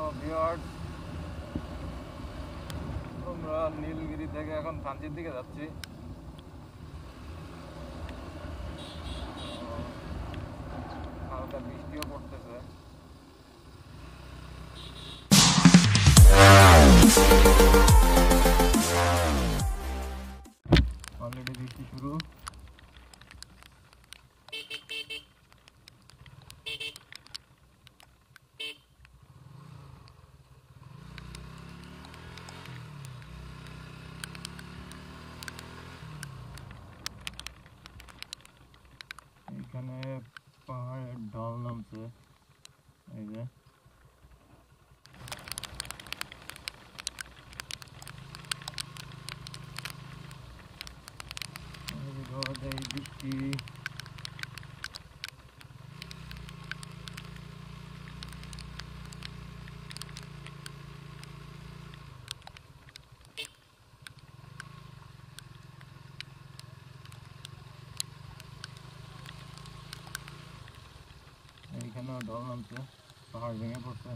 Viewers, আমরা নীলগিরি থেকে এখন থানচির দিকে যাচ্ছি। হালকা বৃষ্টিও পড়তেছে। অলরেডি বৃষ্টি শুরু। এখানে পাহাড়ের ঢল নামছে, এই যে বৃষ্টি। এইখানেও ঢল নামছে, পাহাড় ভেঙে পড়ছে।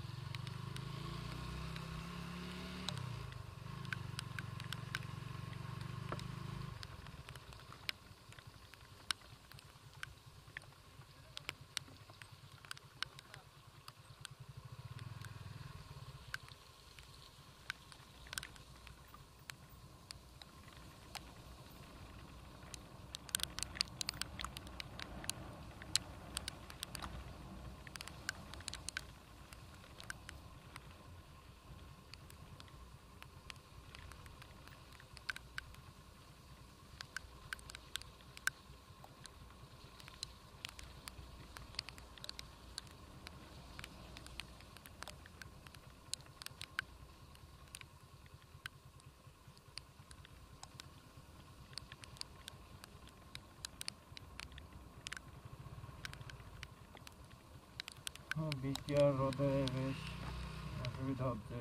বৃষ্টি আর রোদে বেশ অসুবিধা হচ্ছে।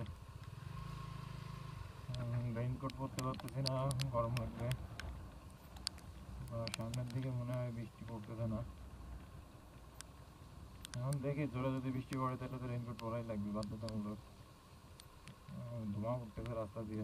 রেইনকোট পরতে পারতেছি না, গরম লাগবে। সামনের দিকে মনে হয় বৃষ্টি পড়তেছে না। এখন দেখি জোরে যদি বৃষ্টি পড়ে তাহলে তো রেইনকোট পরাই লাগবে বাধ্যতামূলক। ধোঁয়া উঠতেছে রাস্তা দিয়ে।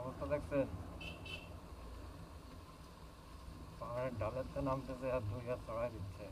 অবস্থা দেখছেন? পাহাড়ের ঢালেতে নামতেছে আর 2 হাত চড়াই দিচ্ছে।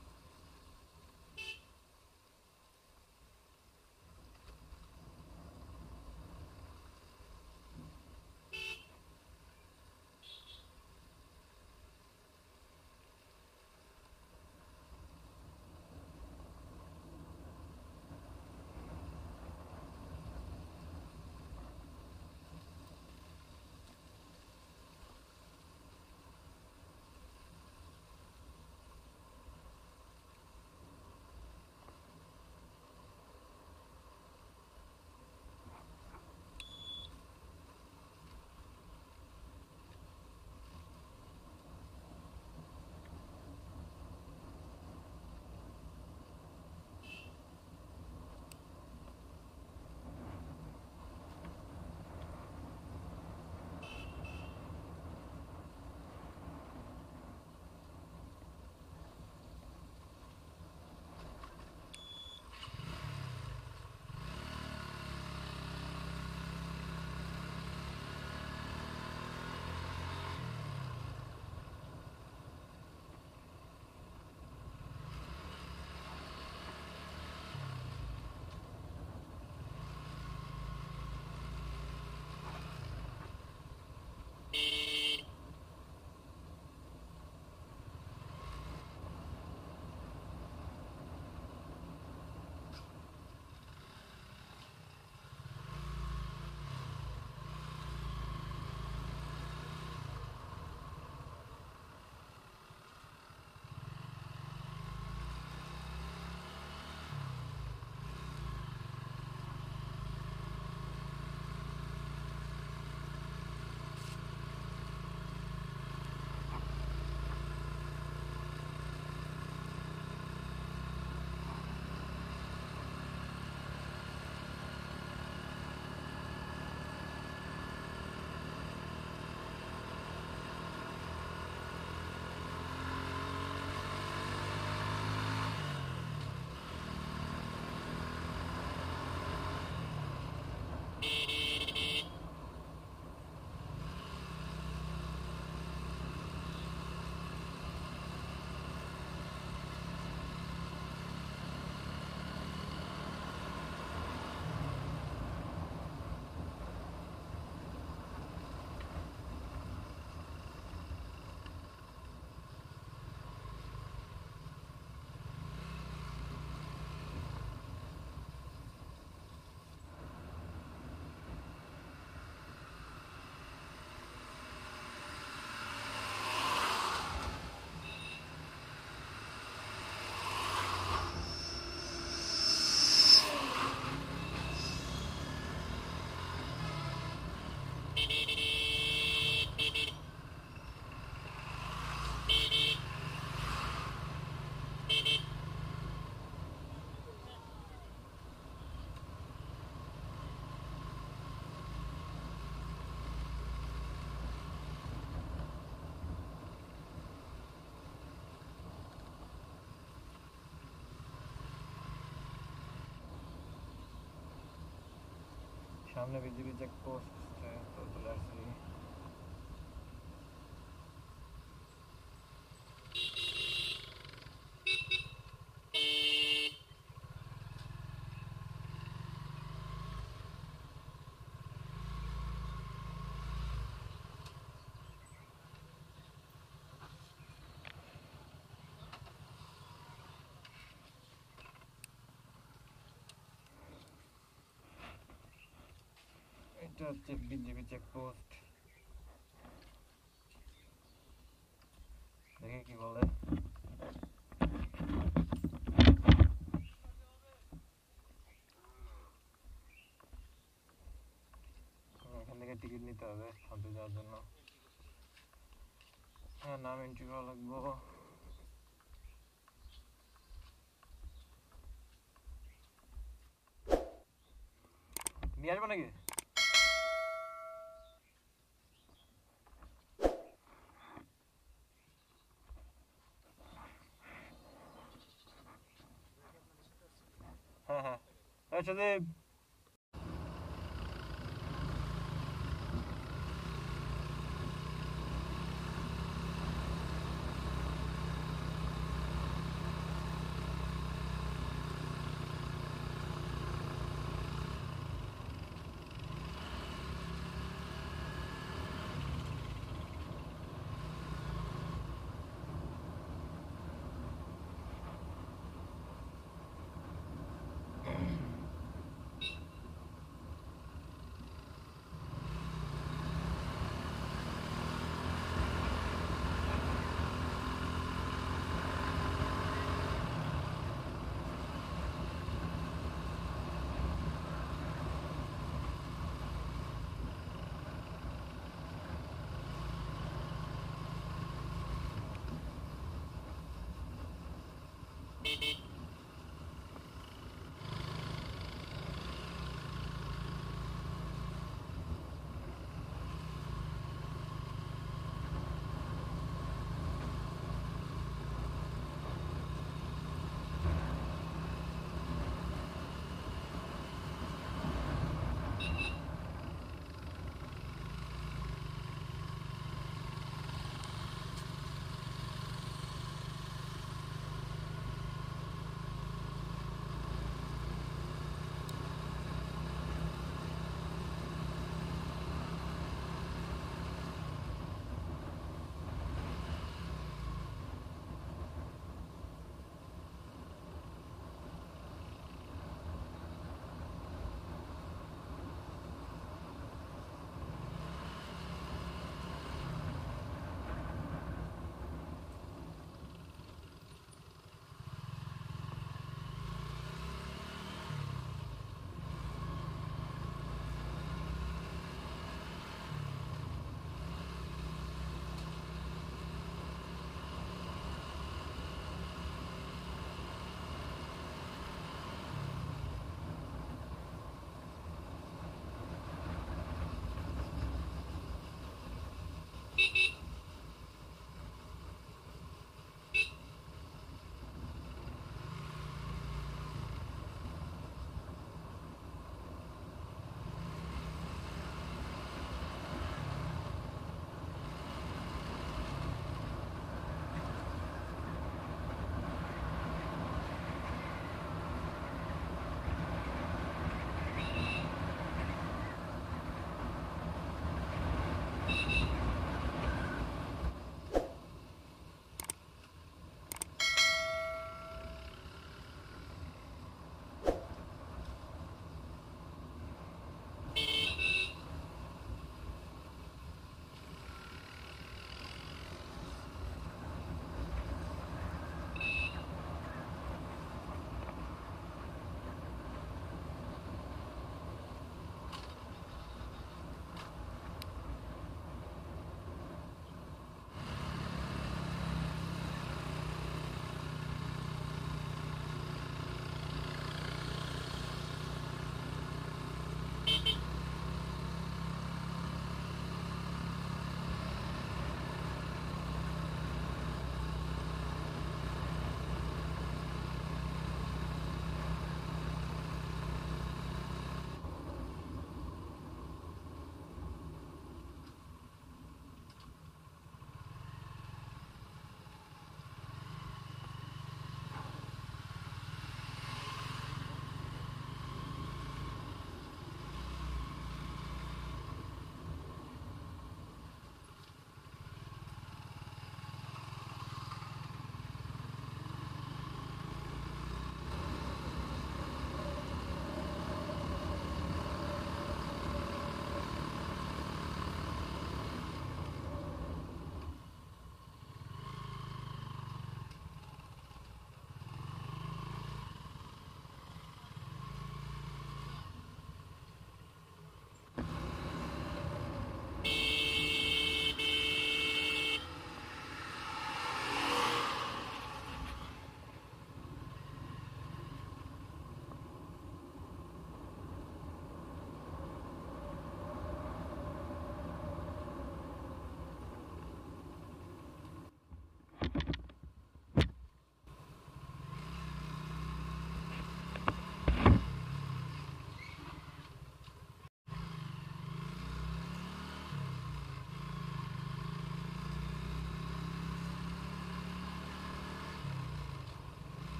সামনে বিজিবি চেকপোস্ট, তো চলে আসছি। এটা হচ্ছে বিজিবি চেকপোস্ট, দেখে কি বলে। এখান থেকে টিকিট নিতে হবে থামতে যাওয়ার জন্য। হ্যাঁ, নাম এন্ট্রি করা লাগবো। নিয়ে আসবো নাকি? হ্যাঁ হ্যাঁ, আচ্ছা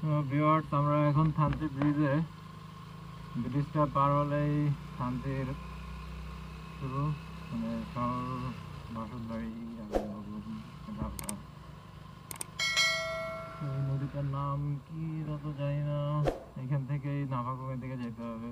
ভিউয়ার্স, আমরা এখন থানচি ব্রিজে। ব্রিজটা পার হলেই থানচির শুরু, মানে শহর, বাসুর বাড়ি। এই নদীটার নাম কি তা তো জানি না। এখান থেকেই নাফাকুমের দিকে যেতে হবে।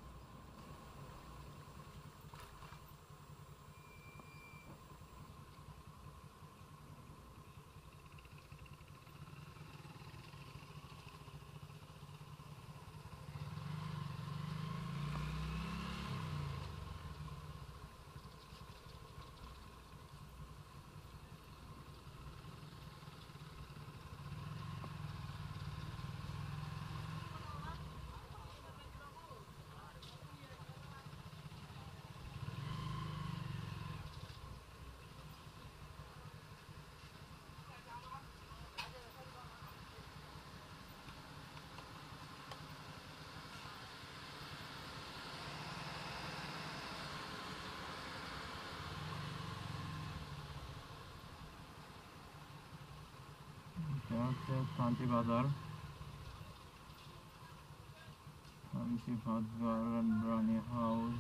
এটা হচ্ছে থানচি বাজার, থানচি বাজার রানী হাউস।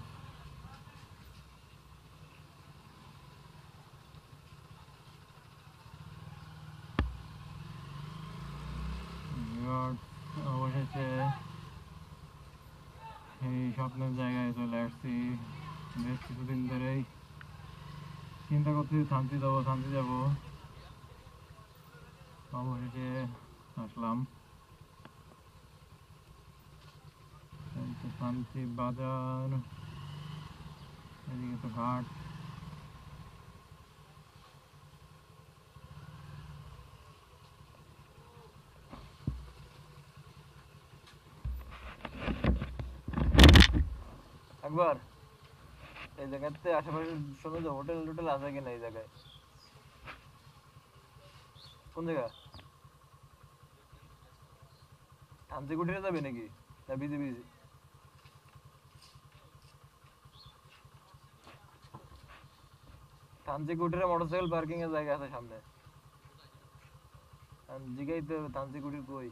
অবশেষে এই স্বপ্নের জায়গায় চলে আসছি। বেশ কিছুদিন ধরেই চিন্তা করছি থানচি যাবো, থানচি যাবো। অবশেষে আসলাম। থানচি বাজার, এদিকে তো ঘাট। একবার এই জায়গাতে আশেপাশে শোনো যে হোটেল টোটেল আছে কিনা এই জায়গায়? কোন জায়গা? থানচি কুটিরে যাবে নাকি? না বিজি বিজি? থানচি কুটিরে মোটরসাইকেল পার্কিং এর জায়গা আছে সামনে। জিগাই তো থানচি কুটির কই?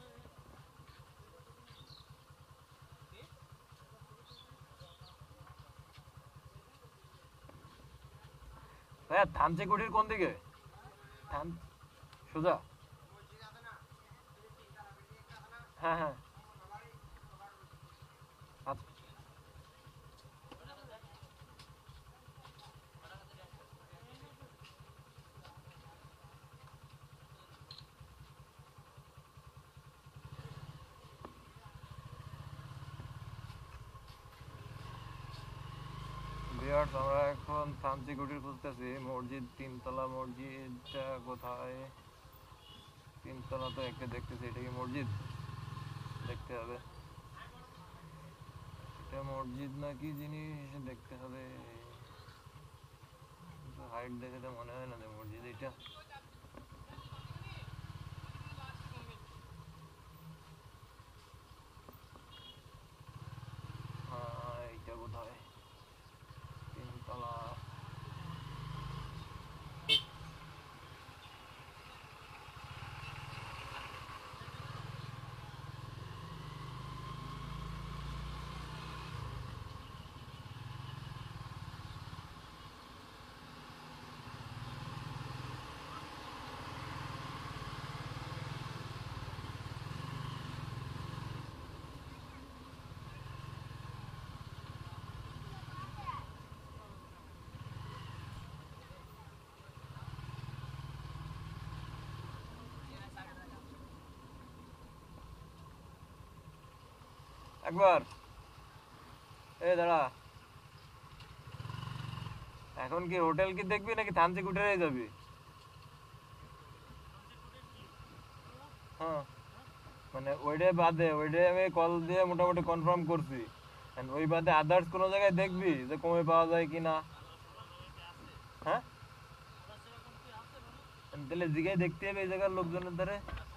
হ্যাঁ, থানচি কুটির কোন দিকে? থান সোজা? হ্যাঁ হ্যাঁ, আচ্ছা। ভিউয়ার্স, আমরা এখন থানচি কুটির খুঁজতেছি। মসজিদ, তিনতলা মসজিদটা কোথায়? তিনতলা তো একটা দেখতেছি, এটা কি মসজিদ? দেখতে হবে, এটা মসজিদ না কি জিনিস দেখতে হবে। হাইট দেখে তো মনে হয় না যে মসজিদ এটা। এইটা কোথায়? তিনতলা। একবার এ দাঁড়া, এখন কি হোটেল কি দেখবি নাকি থানচি কুটিরে যাবি? হ্যাঁ, মানে ওইটাই বাদে, ওইটাই আমি কল দিয়ে মোটামুটি কনফার্ম করছি। And ওই বাদে আদার্স কোনো জায়গায় দেখবি যে কমে পাওয়া যায় কিনা? হ্যাঁ, তাহলে জিগায় দেখতে হবে এই জায়গার লোকজনের দ্বারা।